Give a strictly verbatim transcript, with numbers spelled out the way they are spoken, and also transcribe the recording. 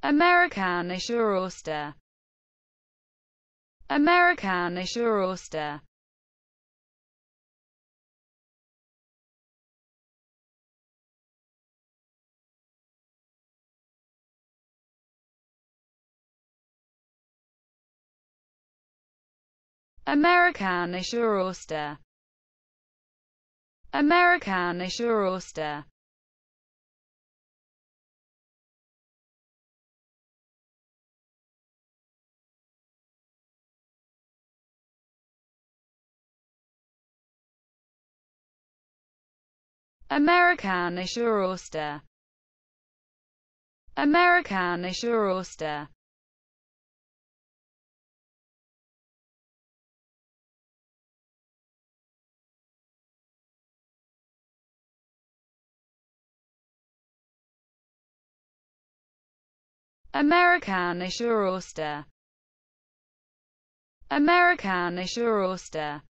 Amerikanischer oyster. Amerikanischer oyster. Amerikanischer oyster. Amerikanischer oyster. Amerikanischer oyster. Amerikanischer oyster. Amerikanischer oyster. Amerikanischer oyster.